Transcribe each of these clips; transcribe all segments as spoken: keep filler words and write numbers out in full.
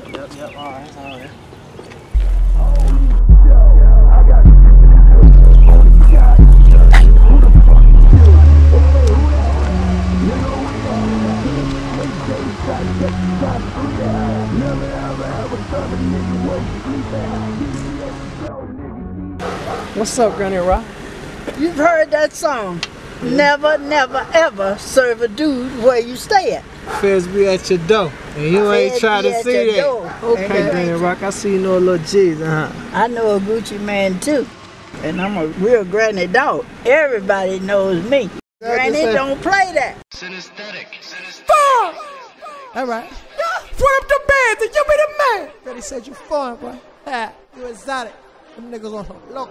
Yep, yep, alright, alright. What's up, Granny Roc? You've heard that song. Yeah. Never, never, ever serve a dude where you stay at. Feds be at your door, and you ain't Feds trying to see that. Door. Okay, Granny Roc, I see you know a little G's, huh? I know a Gucci man too, and I'm a real granny dog. Everybody knows me. Granny don't play that. Synesthetic. Fun! Alright. Put up the bands and you be the man. Granny said you fun, boy. Ha, you exotic. Them niggas on some local.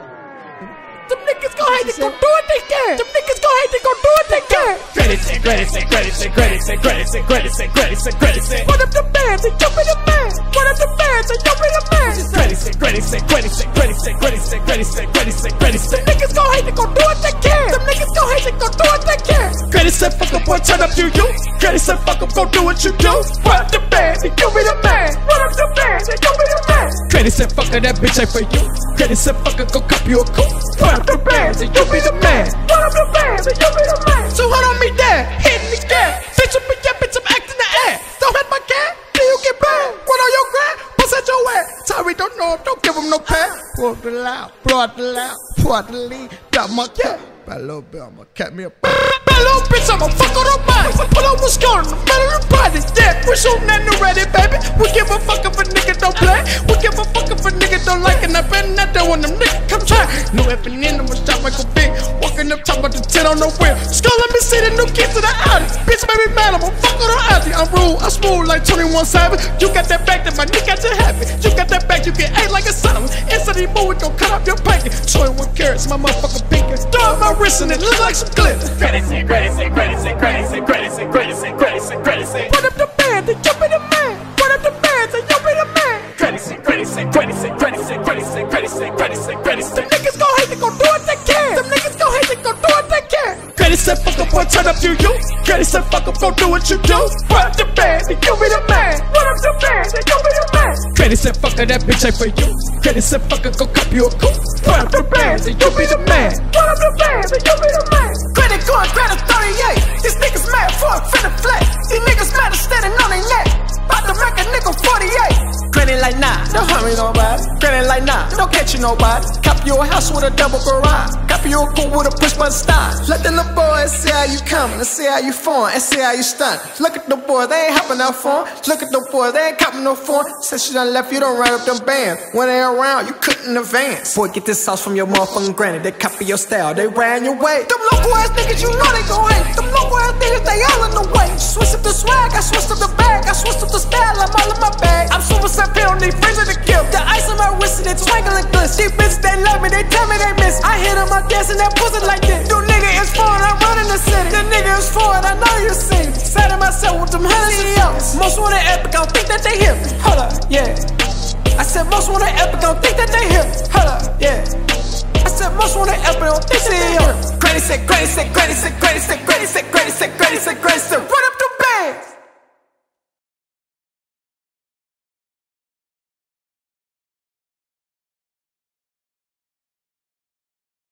Them niggas gon' hate, they gon' do what they can. Them niggas gon' hate, they gon' do what they can. Granny said, Granny said, Granny said, Granny said, Granny said, Granny said, Granny said, Granny said. Put up the bands and you be the man. Put up the bands and you be the man. Granny said, Granny said, Granny said, Granny said, Granny said, Granny said, Granny said, Granny said. Niggas gon' hate, they gon' do what they can. Them niggas gon' hate, they gon' do what they can. Granny said, fuck up, boy, turn up, you you. Granny said, fuck up, go do what you do. Put up the bands and you be the man. Put up the bands and you be the man. Granny said, fuck her, that bitch ain't for you. Granny said, fuck her, go copy you a cool. Put up the bands and you be the man. Put up the bands and you be the man. So hold on me there, hitting the gas. Bitch, I'm in yeah, bitch, I'm acting the ass. Don't hit my cat, then you get bad. What on your grand? Bust at your ass. Sorry, don't know him, don't give him no pad. Pull up the loud, blow out the loud, pull out the lead, got my cat. Bad little bit, I'ma cat me a bad little bitch, I'ma fuck on her body. Pull up what's going on in the middle of the party. Yeah, we're shooting at new ready, baby. We give a fuck if a nigga don't play. We give a fuck if a nigga don't like it. And I bet not that when them niggas come try. New F and N, I'ma shot like a big. Walking up top of the ten on the wheel. Skull, let me see the new kids to the Audi. Bitch, baby, man, I'ma fuck on her auntie. I'm rude, I'm smooth like twenty-one Savage. You got that back that my nigga got you happy. You got that back, you get ate like a son. Inside the move, we gon' cut off your pancake. twenty-one carats, my motherfucking pinky. Throw up my wrist and it look like some glitter. Granny said, Granny said, Granny said, Granny said, Granny said, Granny said, Granny said, Granny said. Put up the band and you be the man. Put up the bands and you be the man. Granny said, Granny said, Granny said, Granny said, Granny said, Granny said, Granny said, Granny said. Them niggas gon' hate, they gon' do what they can. Them niggas gon' hate, they gon' do what they can. Granny said, fuck up, boy, turn up, you you. Granny said, fuck up, go do what you do. Put up the bands and you be the man. Put up the bands and you be the man. Granny said, fuck her, that bitch ain't for you. Granny said, fuck her, go copy you a cool. Put up the bands and you be the man. Put up the bands and you be the man. Granny going, Granny thirty-eight. These niggas mad for a finna flat. These niggas mad and standing on their neck. About to make a nigga forty-eight. Granny like, nah, don't hurt me nobody. Granny like, nah, don't catch you nobody. Copy your house with a double garage. Copy your cool with a push button style. Let the little boys see how you coming and see how you form and see how you stunt. Look at the boys, they ain't hopping out for 'em. Look at the boys, they ain't copping no form. Since you done left, you don't run up them bands. When they around, you couldn't advance. Boy, get this sauce from your motherfucking granny. They copy your style, they ran your way. Them local ass niggas, you know they gon' hate. Them local ass niggas, they all in the way. Switch up the swag, I switched up the bag. I switched up the style, I'm all in my bag. I'm super set, don't need freezer to kill. The ice on my wrist and it's twinkling gliss. These bitches, they love me, they tell me they miss. I hit on my dance and that pussy like this. You nigga is foreign, I'm running the city. The nigga is foreign, I know you see. Said to myself with them hundreds of young. Most wanted epic, I don't think that they